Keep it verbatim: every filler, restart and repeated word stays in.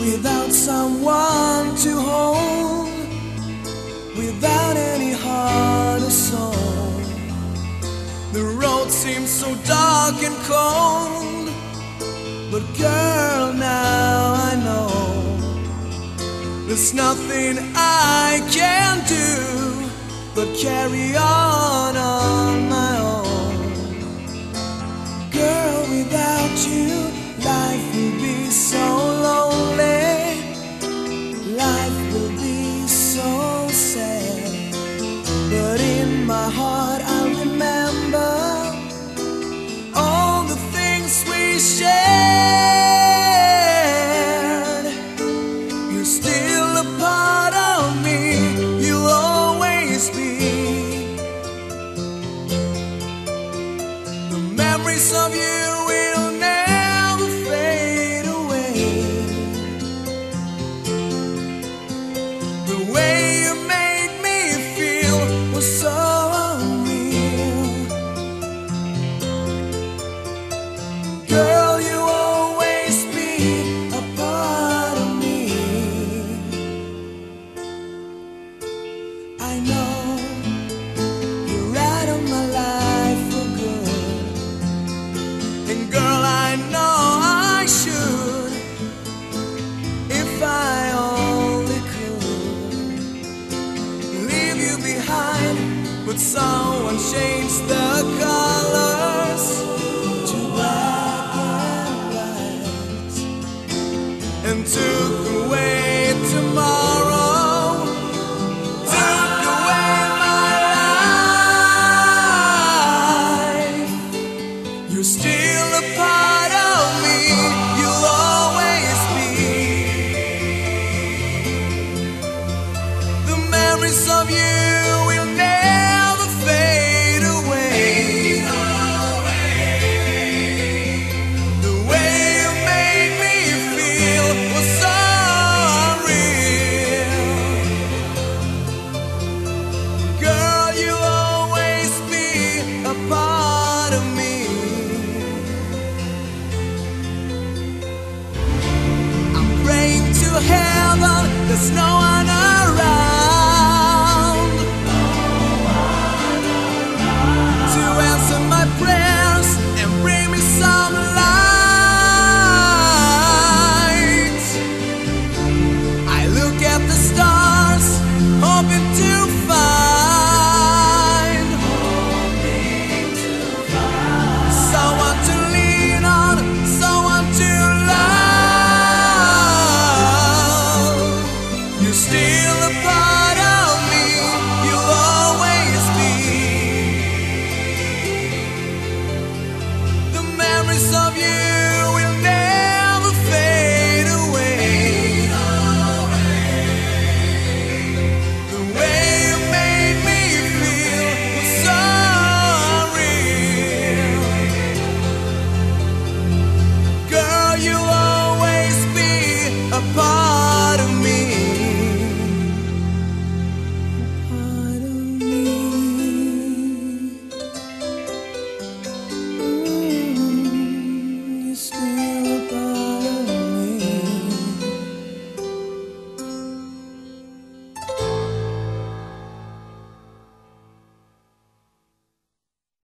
without someone to hold, without any heart or soul. The road seems so dark and cold, but girl, now I know there's nothing I can do but carry on on my own. Girl, without you, life will be so lonely. Life will be so sad. But in my heart I'll remember all the things we shared. You're still a part of me, you'll always be. The memories of you will never fade away. The way you made me feel was so unreal. Girl, you always be a part of me. I know you're out of my life for good, and girl, I know I should, if I only could, leave you behind. But someone changed the colors to black and white, and took away tomorrow, took away my life. You're still a part of me, you'll always be. The memories of you will never fade away. The way you made me feel was so unreal. Girl, you'll always be a part of me. I'm praying to heaven, there's no